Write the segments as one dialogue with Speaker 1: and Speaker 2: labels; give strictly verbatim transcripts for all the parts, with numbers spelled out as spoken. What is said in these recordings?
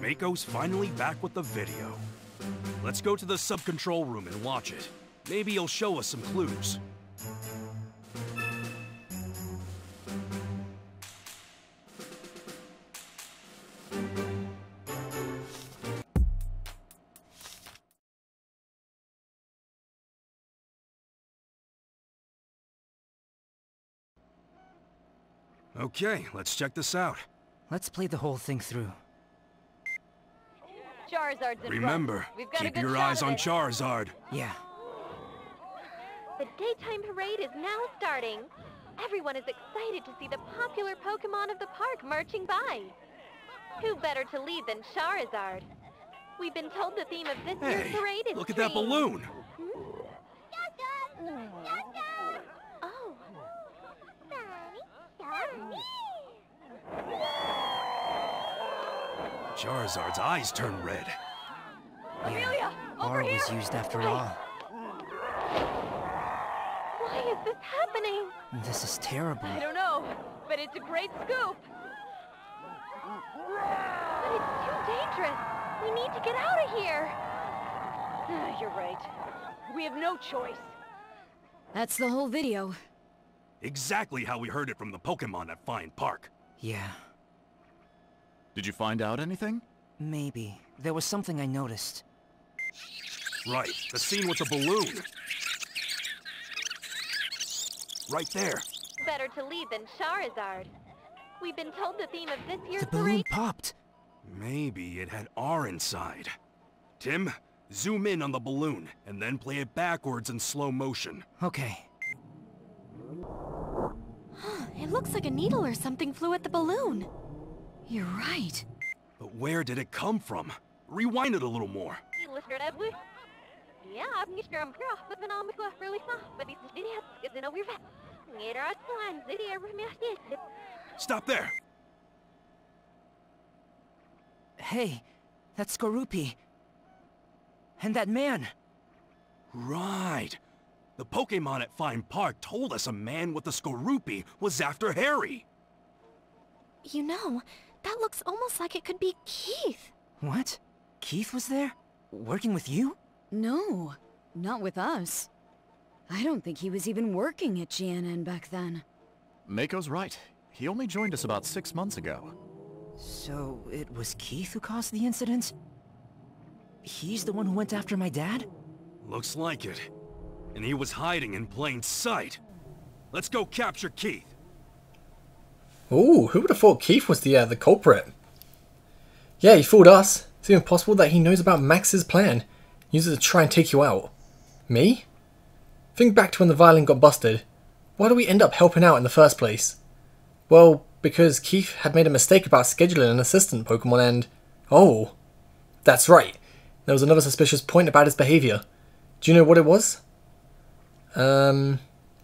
Speaker 1: Mako's finally back with the video. Let's go to the sub-control room and watch it. Maybe he'll show us some clues. Okay, let's check this out.
Speaker 2: Let's play the whole thing through.
Speaker 3: Charizard's in
Speaker 1: Remember,
Speaker 3: We've got a
Speaker 1: keep
Speaker 3: good
Speaker 1: your
Speaker 3: shot
Speaker 1: eyes
Speaker 3: of
Speaker 1: on
Speaker 3: it.
Speaker 1: Charizard.
Speaker 2: Yeah.
Speaker 3: The daytime parade is now starting. Everyone is excited to see the popular Pokemon of the park marching by. Who better to lead than Charizard? We've been told the theme of this year's
Speaker 1: Hey,
Speaker 3: parade is
Speaker 1: look at that
Speaker 3: trees.
Speaker 1: balloon.
Speaker 3: Hmm? Oh.
Speaker 1: Charizard's eyes turn red.
Speaker 3: Amelia, over
Speaker 2: R
Speaker 3: here!
Speaker 2: was used after
Speaker 3: Wait.
Speaker 2: all.
Speaker 3: Why is this happening?
Speaker 2: This is terrible.
Speaker 3: I don't know, but it's a great scoop. But it's too dangerous. We need to get out of here. Ah, you're right. We have no choice.
Speaker 4: That's the whole video.
Speaker 1: Exactly how we heard it from the Pokemon at Fine Park.
Speaker 2: Yeah,
Speaker 5: Did you find out anything?
Speaker 2: maybe. There was something I noticed.
Speaker 1: Right, the scene with the balloon. Right there.
Speaker 3: Better to lead than Charizard. We've been told the theme of this year's
Speaker 2: The balloon
Speaker 3: parade.
Speaker 2: popped.
Speaker 1: Maybe it had R inside. Tim, zoom in on the balloon, and then play it backwards in slow motion.
Speaker 2: Okay.
Speaker 4: It looks like a needle or something flew at the balloon. You're right.
Speaker 1: But where did it come from? Rewind it a little more.
Speaker 3: Yeah, I'm just going to but then I'm going to really fast, but it's really hard to know we're back.
Speaker 1: Stop there!
Speaker 2: Hey, that's Skorupi. And that man.
Speaker 1: Right. The Pokemon at Fine Park told us a man with a Skorupi was after Harry.
Speaker 4: You know, that looks almost like it could be Keith.
Speaker 2: What? Keith was there? Working with you?
Speaker 6: No, not with us. I don't think he was even working at G N N back then.
Speaker 5: Mako's right. He only joined us about six months ago.
Speaker 2: So, it was Keith who caused the incident? He's the one who went after my dad?
Speaker 1: Looks like it. And he was hiding in plain sight. Let's go capture Keith.
Speaker 7: Ooh, who would have thought Keith was the uh, the culprit? Yeah, he fooled us. It's even possible that he knows about Max's plan. Use it to try and take you out. Me? Think back to when the violin got busted. Why do we end up helping out in the first place? Well, because Keith had made a mistake about scheduling an assistant Pokemon and... Oh, that's right. There was another suspicious point about his behaviour. Do you know what it was? Um...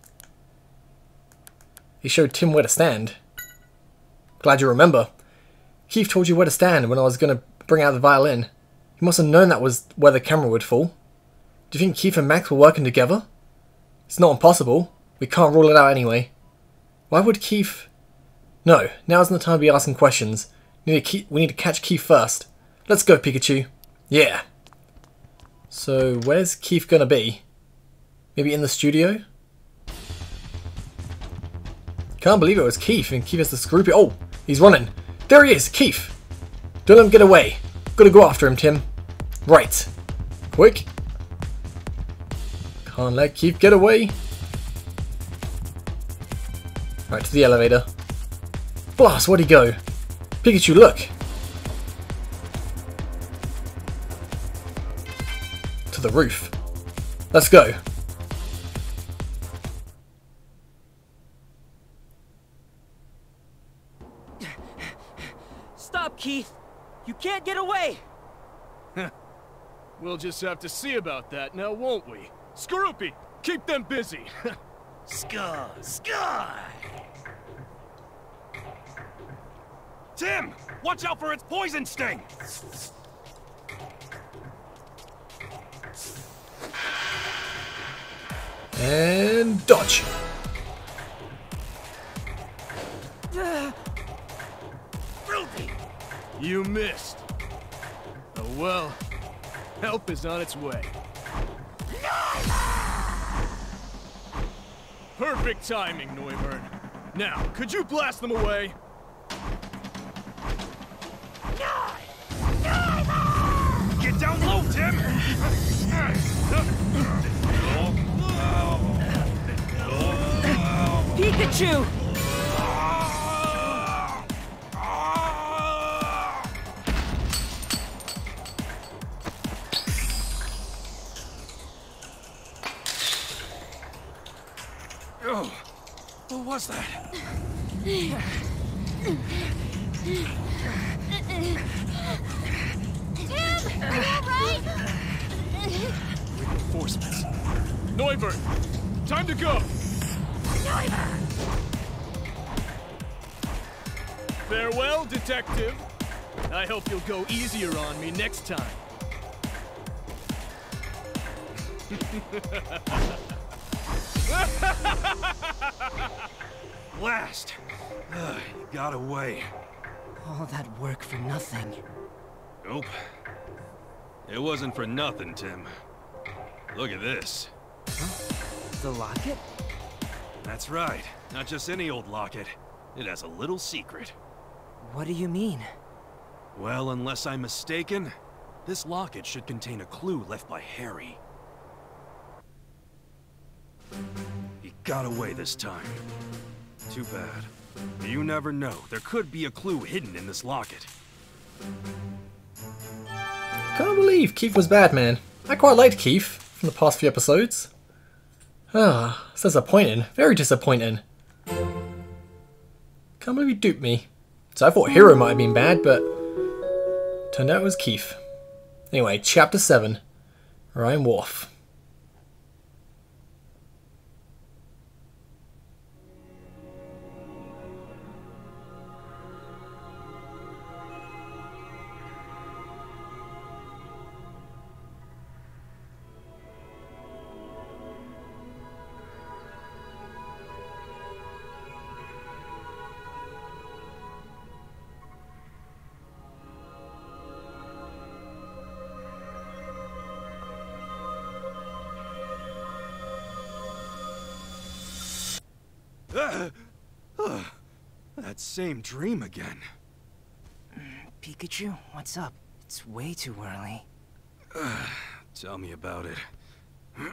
Speaker 7: He showed Tim where to stand. Glad you remember. Keith told you where to stand when I was going to bring out the violin. He must have known that was where the camera would fall. Do you think Keith and Max were working together? It's not impossible. We can't rule it out anyway. Why would Keith... No, now isn't the time to be asking questions. We need to, keep... we need to catch Keith first. Let's go, Pikachu. Yeah. So, where's Keith gonna be? Maybe in the studio? Can't believe it was Keith, and Keith is the Skorupi. Oh, he's running. There he is, Keith. Don't let him get away. Gotta go after him, Tim. Right. Quick. Can't let Keith get away. Right, to the elevator. Blast, where'd he go? Pikachu, look. To the roof. Let's go.
Speaker 2: Stop, Keith! You can't get away!
Speaker 8: We'll just have to see about that now, won't we? Skorupi, keep them busy!
Speaker 1: Sky, Sky! Tim, watch out for its poison sting!
Speaker 7: And dodge.
Speaker 1: Ruby!
Speaker 8: You missed. Well, help is on its way. Perfect timing, Neuburn. Now, could you blast them away?
Speaker 1: Get down low, Tim!
Speaker 2: Pikachu!
Speaker 1: Oh, what was that?
Speaker 3: Tim, are you alright?
Speaker 8: Reinforcements. Neuburn, time to go! Farewell, detective. I hope you'll go easier on me next time.
Speaker 1: Blast! Ugh, you got away.
Speaker 2: All that work for nothing.
Speaker 1: Nope. It wasn't for nothing, Tim. Look at this.
Speaker 2: The locket?
Speaker 1: That's right. Not just any old locket. It has a little secret.
Speaker 2: What do you mean?
Speaker 1: Well, unless I'm mistaken, this locket should contain a clue left by Harry. He got away this time. Too bad. You never know. There could be a clue hidden in this locket.
Speaker 7: Can't believe Keith was bad, man. I quite liked Keith from the past few episodes. Ah, it's disappointing. Very disappointing. Can't believe he duped me. So I thought Hero might have been bad, but turned out it was Keith. Anyway, chapter seven. Rhyme Wharf.
Speaker 1: Uh, uh, that same dream again.
Speaker 2: Pikachu, what's up? It's way too early.
Speaker 1: Uh, tell me about it.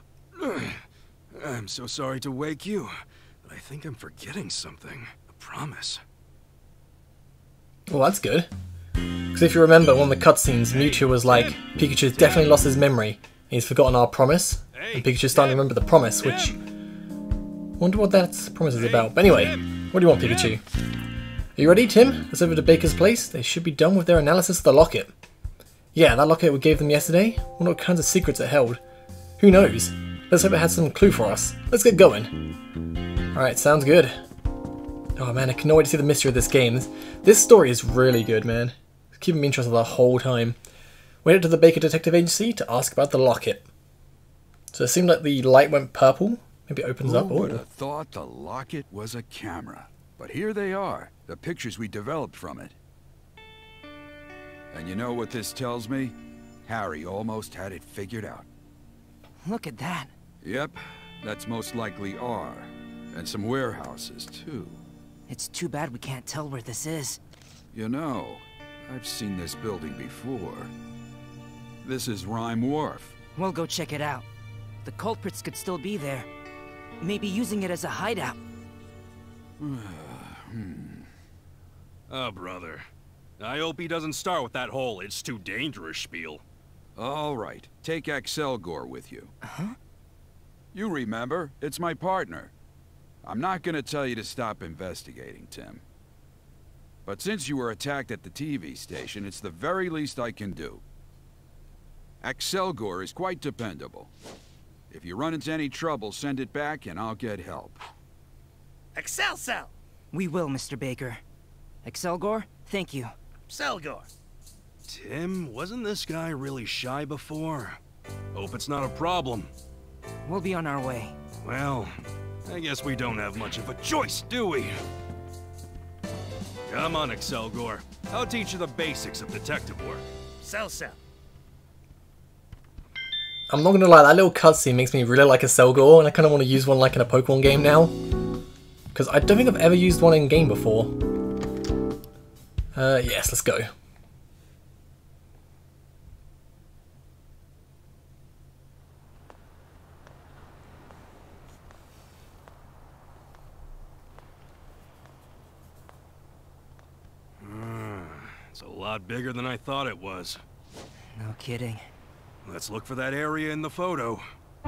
Speaker 1: I'm so sorry to wake you, but I think I'm forgetting something. A promise.
Speaker 7: Well, that's good. Because if you remember one of the cutscenes, Mewtwo was like, Pikachu's definitely lost his memory. And he's forgotten our promise. And Pikachu's starting to remember the promise, which... wonder what that promise is about. But anyway, what do you want, Pikachu? Are you ready, Tim? Let's over to Baker's place. They should be done with their analysis of the locket. Yeah, that locket we gave them yesterday. Wonder what kinds of secrets it held. Who knows? Let's hope it had some clue for us. Let's get going. Alright, sounds good. Oh man, I cannot wait to see the mystery of this game. This, this story is really good, man. It's keeping me interested the whole time. We headed to the Baker Detective Agency to ask about the locket. So it seemed like the light went purple. Maybe it opens
Speaker 9: Who
Speaker 7: up.
Speaker 9: would
Speaker 7: Oh.
Speaker 9: have thought the locket was a camera? But here they are, the pictures we developed from it. And you know what this tells me? Harry almost had it figured out.
Speaker 2: Look at that.
Speaker 9: Yep, that's most likely R. And some warehouses, too.
Speaker 2: It's too bad we can't tell where this is.
Speaker 9: You know, I've seen this building before. This is Rhyme Wharf.
Speaker 2: We'll go check it out. The culprits could still be there. Maybe using it as a hideout.
Speaker 9: hmm.
Speaker 1: Oh, brother. I hope he doesn't start with that whole "it's too dangerous" spiel.
Speaker 9: All right, take Excelgor with you.
Speaker 2: Huh?
Speaker 9: You remember, it's my partner. I'm not gonna tell you to stop investigating, Tim. But since you were attacked at the T V station, it's the very least I can do. Excelgor is quite dependable. If you run into any trouble, send it back and I'll get help.
Speaker 10: Excelcel!
Speaker 2: We will, Mister Baker. Excelgor, thank you.
Speaker 10: Selgor.
Speaker 1: Tim, wasn't this guy really shy before? Hope it's not a problem.
Speaker 2: We'll be on our way.
Speaker 1: Well, I guess we don't have much of a choice, do we? Come on, Excelgor. I'll teach you the basics of detective work.
Speaker 10: Cell cell.
Speaker 7: I'm not gonna lie, that little cutscene makes me really like a Selgor, and I kind of want to use one like in a Pokemon game now. Because I don't think I've ever used one in game before. Uh, yes, let's go.
Speaker 1: It's a lot bigger than I thought it was.
Speaker 2: No kidding.
Speaker 1: Let's look for that area in the photo.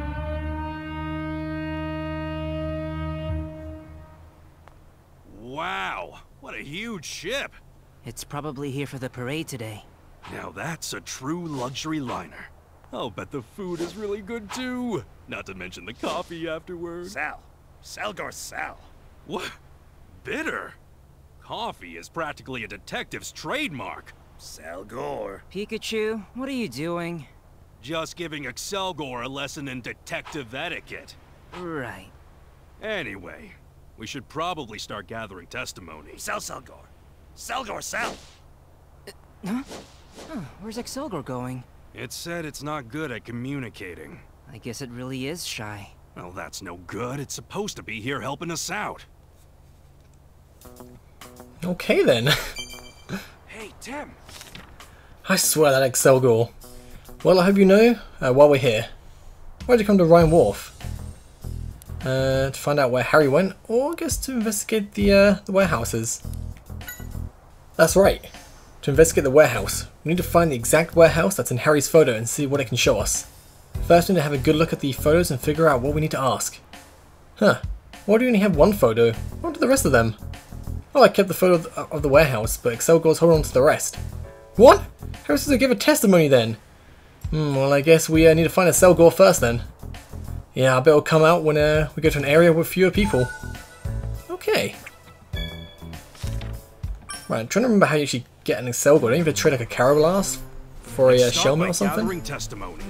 Speaker 1: Wow, what a huge ship!
Speaker 2: It's probably here for the parade today.
Speaker 1: Now that's a true luxury liner. I'll bet the food is really good too. Not to mention the coffee afterwards.
Speaker 10: Sal. Selgor Sal.
Speaker 1: What? Bitter? Coffee is practically a detective's trademark.
Speaker 10: Selgor.
Speaker 2: Pikachu, what are you doing?
Speaker 1: Just giving Excelgor a lesson in detective etiquette.
Speaker 2: Right.
Speaker 1: Anyway, we should probably start gathering testimony.
Speaker 10: Sal Selgor. Selgor Sal.
Speaker 2: Huh? Huh, where's Excelgor going?
Speaker 1: It said it's not good at communicating.
Speaker 2: I guess it really is shy.
Speaker 1: Well, that's no good. It's supposed to be here helping us out.
Speaker 7: Okay then.
Speaker 1: Hey, Tim.
Speaker 7: I swear that Excelgor. Well, I hope you know, uh, while we're here, why'd you come to Rhyme Wharf? Uh, to find out where Harry went, or I guess to investigate the, uh, the warehouses. That's right. To investigate the warehouse, we need to find the exact warehouse that's in Harry's photo and see what it can show us. First, we need to have a good look at the photos and figure out what we need to ask. Huh, why do you only have one photo? What are the rest of them? Oh, I kept the photo of, of the warehouse, but Excelgor's holding on to the rest. What? How is supposed to give a testimony then? Hmm, well, I guess we uh, need to find a Selgor first then. Yeah, I bet it'll come out when uh, we go to an area with fewer people. Okay. Right, I'm trying to remember how you actually get an Excelgor. Don't you have to trade like a Carablast for a uh, Shelmet or something?
Speaker 1: Gathering testimony.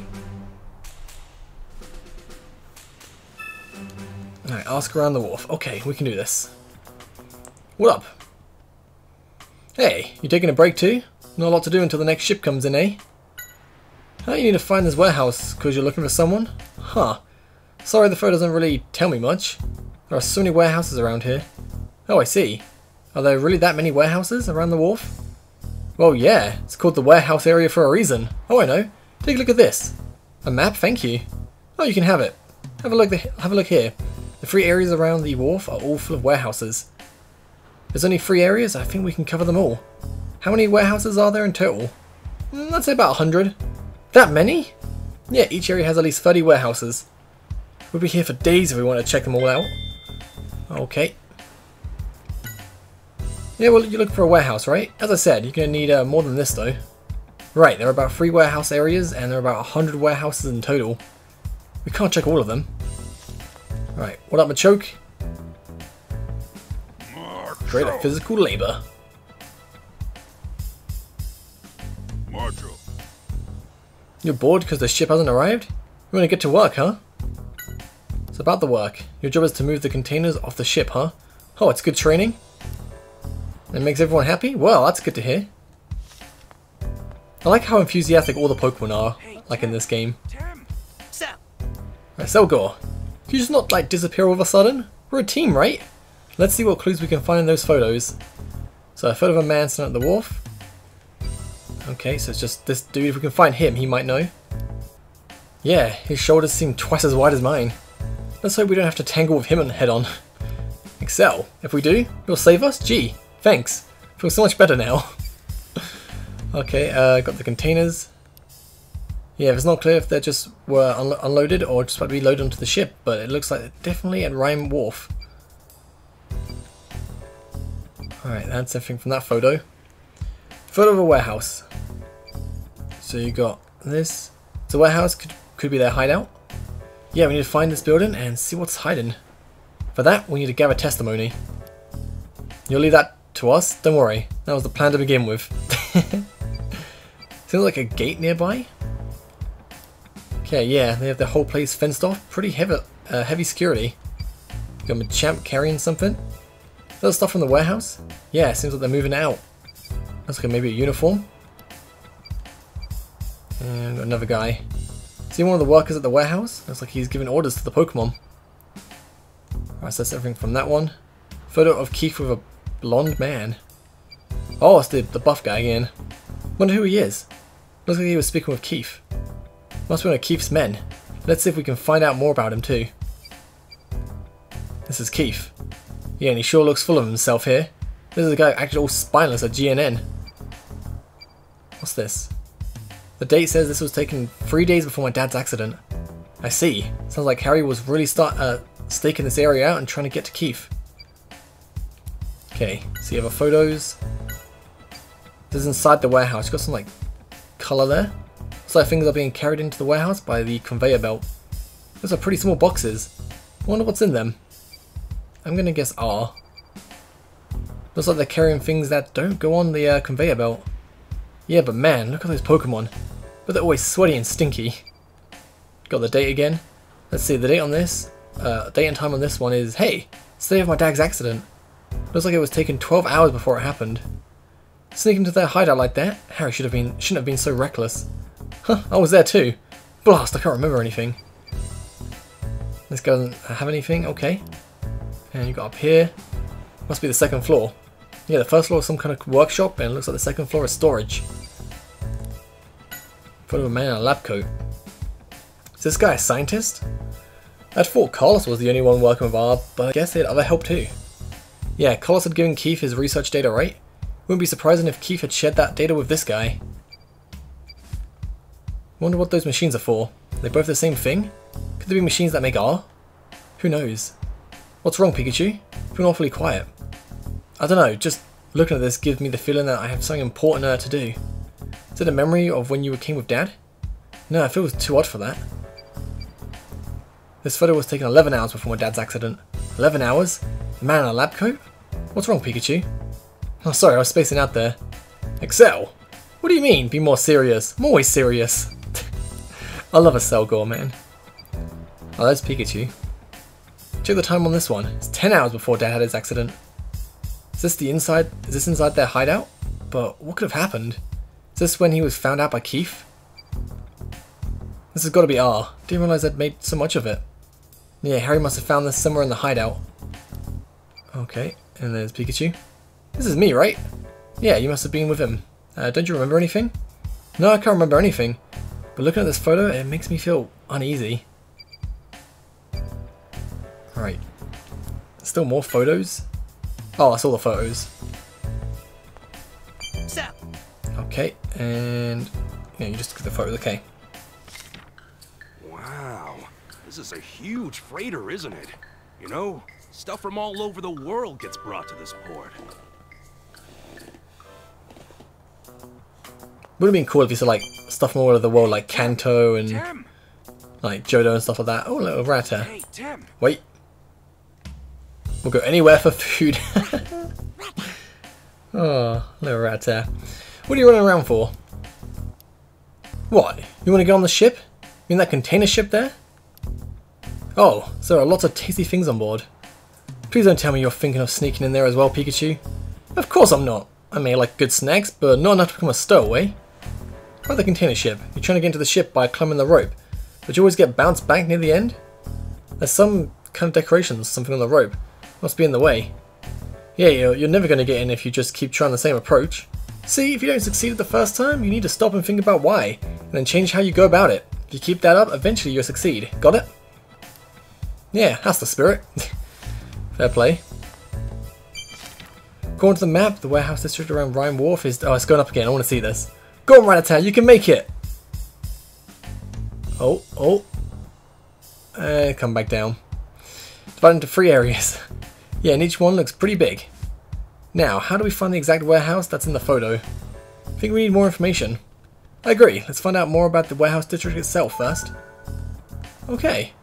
Speaker 7: Alright, ask around the wharf. Okay, we can do this. What up? Hey, you taking a break too? Not a lot to do until the next ship comes in, eh? Oh, you need to find this warehouse because you're looking for someone? Huh. Sorry, the photo doesn't really tell me much. There are so many warehouses around here. Oh, I see. Are there really that many warehouses around the wharf? Well, yeah. It's called the warehouse area for a reason. Oh, I know. Take a look at this. A map, thank you. Oh, you can have it. Have a look. Have a look here. The three areas around the wharf are all full of warehouses. There's only three areas. I think we can cover them all. How many warehouses are there in total? Mm, I'd say about a hundred. That many? Yeah, each area has at least thirty warehouses. We'll be here for days if we want to check them all out. Okay. Yeah, well, you're looking for a warehouse, right? As I said, you're going to need uh, more than this, though. Right, there are about three warehouse areas, and there are about a hundred warehouses in total. We can't check all of them. Right, what up, Machoke? Trade of physical labor.
Speaker 9: Marjo.
Speaker 7: You're bored because the ship hasn't arrived? You want to get to work, huh? It's about the work. Your job is to move the containers off the ship, huh? Oh, it's good training? It makes everyone happy? Well, that's good to hear. I like how enthusiastic all the Pokemon are, like in this game.
Speaker 10: Sal.
Speaker 7: Right, Selgor, can you just not, like, disappear all of a sudden? We're a team, right? Let's see what clues we can find in those photos. So, a photo of a man standing at the wharf. Okay, so it's just this dude. If we can find him, he might know. Yeah, his shoulders seem twice as wide as mine. Let's hope we don't have to tangle with him head on. Excel, if we do, you'll save us? Gee, thanks. Feels so much better now. Okay, uh, got the containers. Yeah, it's not clear if they just were unlo unloaded or just about to be loaded onto the ship, but it looks like they're definitely at Rhyme Wharf. Alright, that's everything from that photo. Photo of a warehouse. So you got this. It's a warehouse, could, could be their hideout. Yeah, we need to find this building and see what's hiding. For that, we need to gather testimony. You'll leave that to us? Don't worry, that was the plan to begin with. Seems like a gate nearby. Okay, yeah, they have the whole place fenced off. Pretty heavy, uh, heavy security. Got Machamp carrying something. Is that stuff from the warehouse? Yeah, it seems like they're moving out. Looks like maybe a uniform. And another guy. See one of the workers at the warehouse? Looks like he's giving orders to the Pokemon. Alright, so that's everything from that one. Photo of Keith with a blonde man. Oh, it's the, the buff guy again. Wonder who he is. Looks like he was speaking with Keith. Must be one of Keith's men. Let's see if we can find out more about him too. This is Keith. Yeah, and he sure looks full of himself here. This is a guy acting all spineless at G N N. What's this? The date says this was taken three days before my dad's accident. I see. Sounds like Harry was really start uh, staking this area out and trying to get to Keith. Okay, see other photos. This is inside the warehouse. Got some like colour there. Looks like things are being carried into the warehouse by the conveyor belt. Those are pretty small boxes. I wonder what's in them. I'm gonna guess R. Looks like they're carrying things that don't go on the uh, conveyor belt. Yeah, but man, look at those Pokemon. But they're always sweaty and stinky. Got the date again. Let's see, the date on this, uh, date and time on this one is, hey, it's the day of my dad's accident. Looks like it was taken twelve hours before it happened. Sneak into their hideout like that? Harry should have been, shouldn't have been so reckless. Huh, I was there too. Blast, I can't remember anything. This guy doesn't have anything, okay. And you got up here. Must be the second floor. Yeah, the first floor is some kind of workshop, and it looks like the second floor is storage. Photo of a man in a lab coat. Is this guy a scientist? I thought Carlos was the only one working with R, but I guess they had other help too. Yeah, Carlos had given Keith his research data, right? Wouldn't be surprising if Keith had shared that data with this guy. Wonder what those machines are for. Are they both the same thing? Could there be machines that make R? Who knows? What's wrong, Pikachu? You've been awfully quiet. I don't know, just looking at this gives me the feeling that I have something important uh, to do. Is it a memory of when you came with Dad? No, I feel it was too odd for that. This photo was taken eleven hours before my dad's accident. eleven hours? A man in a lab coat? What's wrong, Pikachu? Oh, sorry, I was spacing out there. Excel? What do you mean, be more serious? I'm always serious. I love a Selgor, man. Oh, that's Pikachu. Check the time on this one. It's ten hours before Dad had his accident. Is this the inside? Is this inside their hideout? But what could have happened? Is this when he was found out by Keith? This has got to be R. Didn't realize I'd made so much of it. Yeah, Harry must have found this somewhere in the hideout. Okay, and there's Pikachu. This is me, right? Yeah, you must have been with him. Uh, don't you remember anything? No, I can't remember anything. But looking at this photo, it makes me feel uneasy. Alright. Still more photos? Oh, I saw the photos. Okay, and yeah, you just took the photos, okay.
Speaker 1: Wow, this is a huge freighter, isn't it? You know, stuff from all over the world gets brought to this port.
Speaker 7: Would have been cool if you said like stuff from all over the world, like Kanto and
Speaker 1: Tim.
Speaker 7: like Johto and stuff like that. Oh, little Rattata.
Speaker 1: Hey, Tim.
Speaker 7: Wait. We'll go anywhere for food. Oh, little Rattata. What are you running around for? What? You want to get on the ship? You mean that container ship there? Oh, so there are lots of tasty things on board. Please don't tell me you're thinking of sneaking in there as well, Pikachu. Of course I'm not. I may like good snacks, but not enough to become a stowaway. About the container ship, you're trying to get into the ship by climbing the rope, but you always get bounced back near the end? There's some kind of decorations, something on the rope. Must be in the way. Yeah, you're, you're never going to get in if you just keep trying the same approach. See, if you don't succeed at the first time, you need to stop and think about why, and then change how you go about it. If you keep that up, eventually you'll succeed. Got it? Yeah, that's the spirit. Fair play. According to the map, the warehouse district around Rhyme Wharf is... Oh, it's going up again. I want to see this. Go on, Rattata, you can make it! Oh, oh. And come back down. Divided into three areas. Yeah, and each one looks pretty big. Now, how do we find the exact warehouse that's in the photo? I think we need more information. I agree. Let's find out more about the warehouse district itself first. Okay.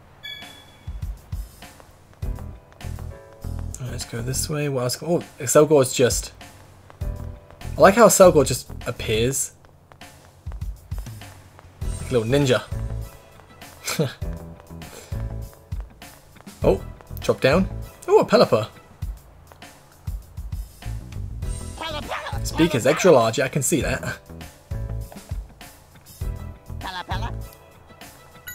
Speaker 7: Let's go this way. What else? Oh, Selgor is just... I like how Selgor just appears. Like a little ninja. Oh, drop down. Oh, a Pelipper. Speaker's extra large, yeah, I can see that.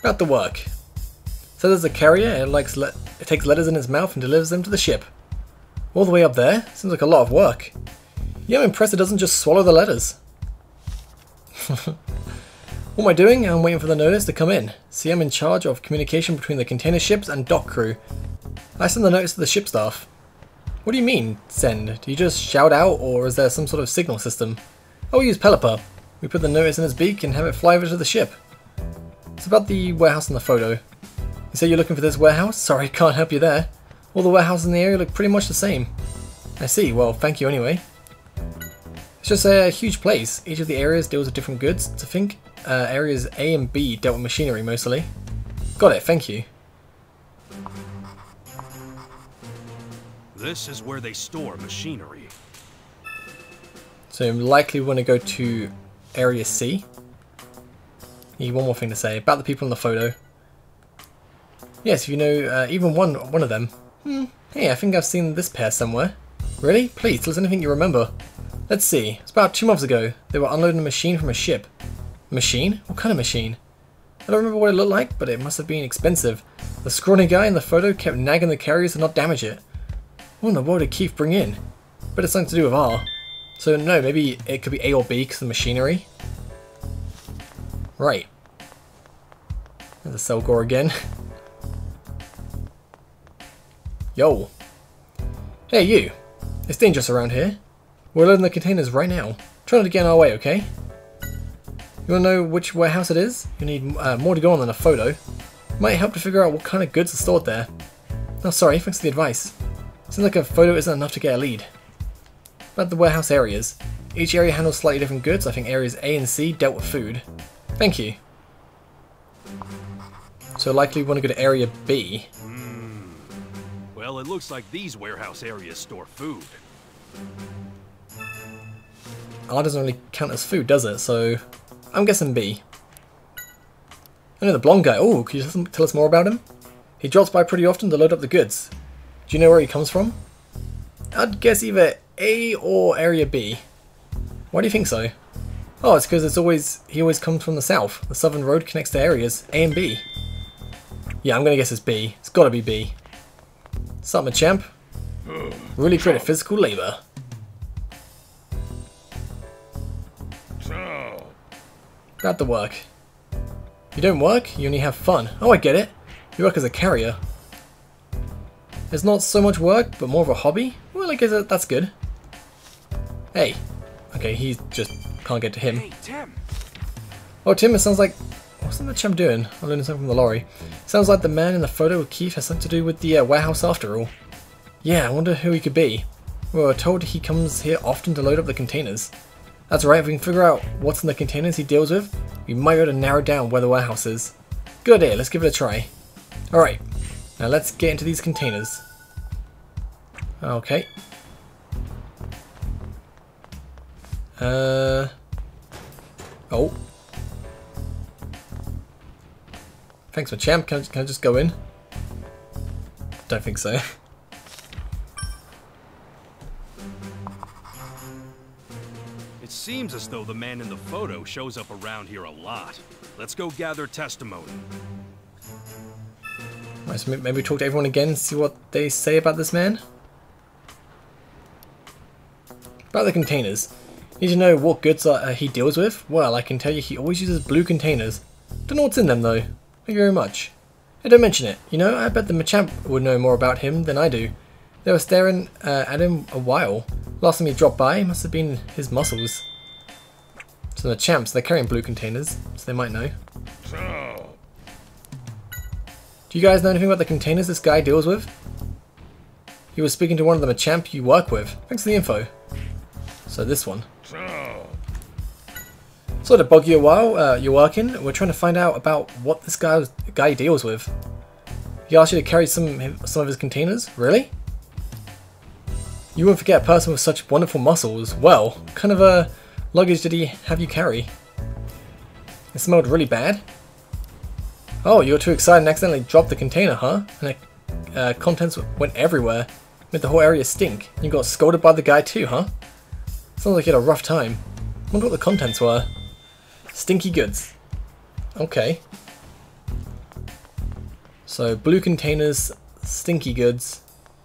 Speaker 7: About the work. So there's a carrier, it, likes le it takes letters in its mouth and delivers them to the ship. All the way up there? Seems like a lot of work. Yeah, I'm impressed it doesn't just swallow the letters. What am I doing? I'm waiting for the notice to come in. See, I'm in charge of communication between the container ships and dock crew. I send the notice to the ship staff. What do you mean, send? Do you just shout out, or is there some sort of signal system? Oh, we use Pelipper. We put the notice in its beak and have it fly over to the ship. It's about the warehouse in the photo. You say you're looking for this warehouse? Sorry, can't help you there. All the warehouses in the area look pretty much the same. I see, well, thank you anyway. It's just a huge place. Each of the areas deals with different goods. To think, uh, areas A and B dealt with machinery mostly. Got it, thank you.
Speaker 1: This is where they store machinery.
Speaker 7: So likely we want to go to area C. Need one more thing to say about the people in the photo. Yes, if you know uh, even one one of them. Hmm. Hey, I think I've seen this pair somewhere. Really? Please, tell us anything you remember. Let's see. It's about two months ago. They were unloading a machine from a ship. A machine? What kind of machine? I don't remember what it looked like, but it must have been expensive. The scrawny guy in the photo kept nagging the carriers to not damage it. What in the world did Keith bring in? But it's something to do with R. So no, maybe it could be A or B because of the machinery. Right. There's a Selgor again. Yo. Hey you. It's dangerous around here. We're loading the containers right now. Try not to get in our way, okay? You wanna know which warehouse it is? You need uh, more to go on than a photo. Might help to figure out what kind of goods are stored there. Oh sorry, thanks for the advice. Seems like a photo isn't enough to get a lead. About the warehouse areas. Each area handles slightly different goods. I think areas A and C dealt with food. Thank you. So likely we want to go to area B.
Speaker 1: Hmm. Well, it looks like these warehouse areas store food.
Speaker 7: R doesn't really count as food, does it? So I'm guessing B. I know the blonde guy. Oh, can you tell us more about him? He drops by pretty often to load up the goods. Do you know where he comes from? I'd guess either A or area B. Why do you think so? Oh, it's because it's always he always comes from the south. The southern road connects to areas A and B. Yeah, I'm gonna guess it's B. It's gotta be B. Sup, Machamp? Really great at physical labor. About the work. You don't work, you only have fun. Oh, I get it. You work as a carrier. It's not so much work, but more of a hobby? Well, I guess that's good. Hey. Okay, he just can't get to him.
Speaker 1: Hey, Tim.
Speaker 7: Oh, Tim, it sounds like... What's the Machamp doing? I'm learning something from the lorry. Sounds like the man in the photo with Keith has something to do with the uh, warehouse after all. Yeah, I wonder who he could be. We were told he comes here often to load up the containers. That's right, if we can figure out what's in the containers he deals with, we might be able to narrow down where the warehouse is. Good idea, let's give it a try. Alright, now let's get into these containers. Okay. Uh. Oh. Thanks, Machamp. Can I, can I just go in? Don't think so.
Speaker 1: It seems as though the man in the photo shows up around here a lot. Let's go gather testimony.
Speaker 7: Right, so maybe talk to everyone again and see what they say about this man. About the containers. Need to know what goods uh, he deals with? Well, I can tell you he always uses blue containers. Don't know what's in them though. Thank you very much. Hey, don't mention it. You know, I bet the Machamp would know more about him than I do. They were staring uh, at him a while. Last time he dropped by, must have been his muscles. So the Machamps, they're carrying blue containers, so they might know.
Speaker 10: So.
Speaker 7: Do you guys know anything about the containers this guy deals with? He was speaking to one of the Machamp you work with. Thanks for the info. So this one.
Speaker 10: So.
Speaker 7: Sorry to bug you a while, uh, you're working. We're trying to find out about what this guy guy deals with. He asked you to carry some some of his containers? Really? You wouldn't forget a person with such wonderful muscles. Well, what kind of a luggage did he have you carry? It smelled really bad. Oh, you were too excited and accidentally dropped the container, huh? And the uh, contents went everywhere. Made the whole area stink. You got scolded by the guy too, huh? Sounds like you had a rough time. Wonder what the contents were. Stinky goods. Okay. So, blue containers, stinky goods.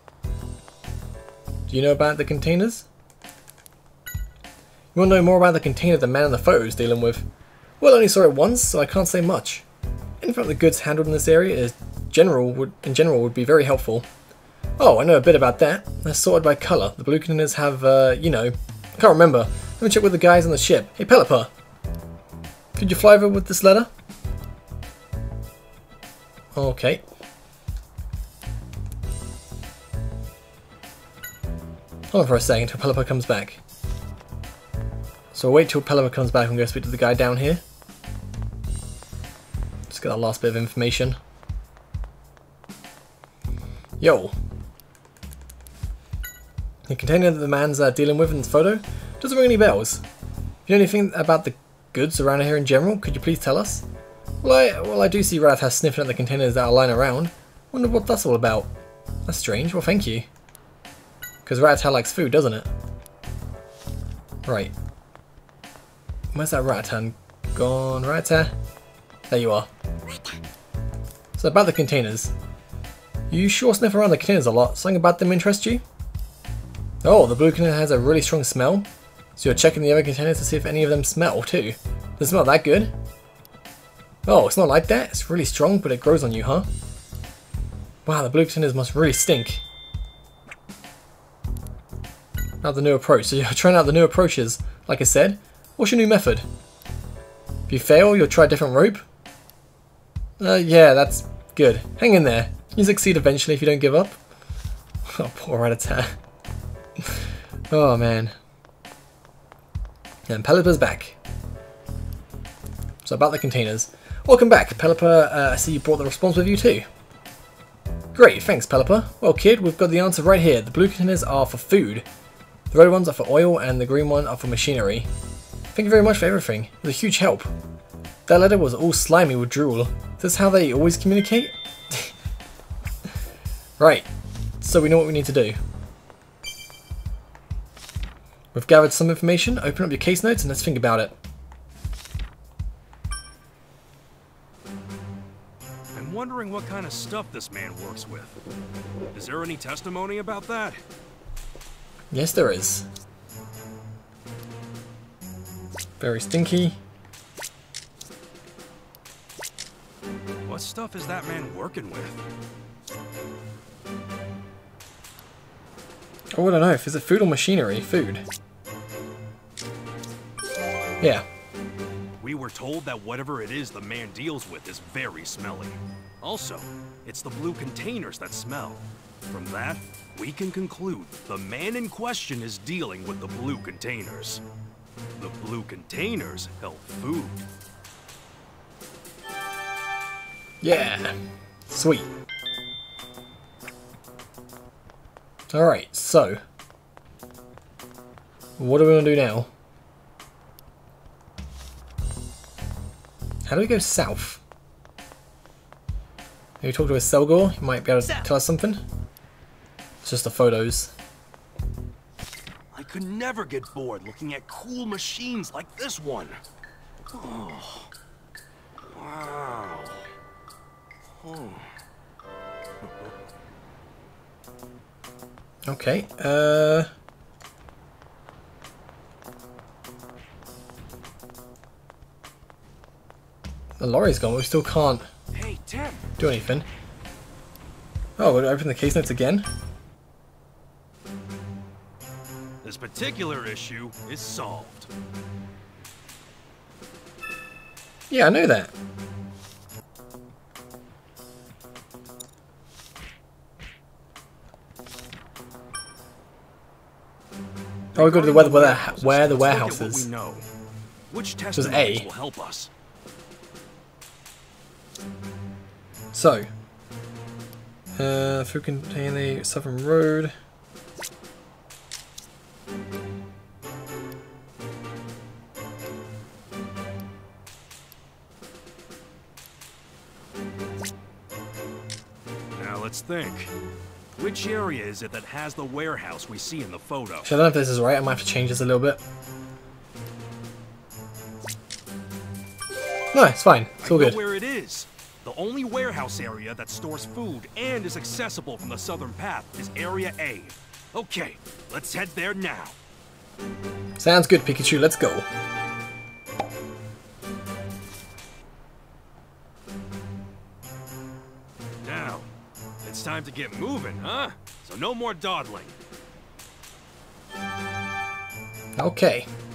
Speaker 7: Do you know about the containers? You want to know more about the container the man in the photo is dealing with? Well, I only saw it once, so I can't say much. Anything the goods handled in this area is general would, in general would be very helpful. Oh, I know a bit about that. They're sorted by colour. The blue containers have, uh, you know, I can't remember. Let me check with the guys on the ship. Hey, Pelipper, could you fly over with this letter? Okay. Hold on for a second until Pelipper comes back. So we'll wait till Pelipper comes back and go speak to the guy down here. Just get that last bit of information. Yo. The container that the man's uh, dealing with in this photo doesn't ring any bells. If you know anything about the goods around here in general, could you please tell us? Well, I, well, I do see Rattata sniffing at the containers that are lying around. Wonder what that's all about. That's strange. Well, thank you. Because Rattata likes food, doesn't it? Right. Where's that Rattata gone? Rattata? There you are. So about the containers. You sure sniff around the containers a lot. Something about them interest you? Oh, the blue container has a really strong smell. So you're checking the other containers to see if any of them smell too. Does it smell that good? Oh, it's not like that. It's really strong, but it grows on you, huh? Wow, the blue containers must really stink. Now the new approach. So you're trying out the new approaches. Like I said, what's your new method? If you fail, you'll try a different rope? Uh, yeah, that's good. Hang in there. You succeed eventually if you don't give up. Oh, poor Rattata. Oh, man. And Pelipper's back. So about the containers. Welcome back, Pelipper. Uh, I see you brought the response with you too. Great, thanks, Pelipper. Well, kid, we've got the answer right here. The blue containers are for food. The red ones are for oil, and the green one are for machinery. Thank you very much for everything. It was a huge help. That letter was all slimy with drool. Is this how they always communicate? Right, so we know what we need to do. We've gathered some information. Open up your case notes and let's think about it.
Speaker 1: I'm wondering what kind of stuff this man works with. Is there any testimony about that?
Speaker 7: Yes, there is. Very stinky.
Speaker 1: What stuff is that man working with?
Speaker 7: Oh, I don't know. If is it food or machinery? Food. Yeah.
Speaker 1: We were told that whatever it is the man deals with is very smelly. Also, it's the blue containers that smell. From that, we can conclude the man in question is dealing with the blue containers. The blue containers held food.
Speaker 7: Yeah. Sweet. Alright, so. What are we going to do now? How do we go south? Maybe talk to a Selgor? He might be able to tell us something. It's just the photos.
Speaker 1: I could never get bored looking at cool machines like this one. Oh. Wow. Oh.
Speaker 7: Okay, uh... the lorry's gone, but we still can't
Speaker 1: Hey, Tim.
Speaker 7: do anything. Oh, we're gonna open the case notes again?
Speaker 1: This particular issue is solved.
Speaker 7: Yeah, I know that. Oh, we go to the where, the- where, the- where the warehouse
Speaker 1: Let's
Speaker 7: is.
Speaker 1: look at what we know. Which
Speaker 7: is
Speaker 1: testimonies
Speaker 7: A.
Speaker 1: will help us?
Speaker 7: So, uh, food contain the Southern Road.
Speaker 1: Now let's think. Which area is it that has the warehouse we see in the photo?
Speaker 7: Actually, I don't know if this is right. I might have to change this a little bit. No, it's fine. It's all
Speaker 1: I know
Speaker 7: good.
Speaker 1: where it is. The only warehouse area that stores food and is accessible from the southern path is Area A. Okay, let's head there now.
Speaker 7: Sounds good, Pikachu. Let's go.
Speaker 1: Now, it's time to get moving, huh? So no more dawdling.
Speaker 7: Okay.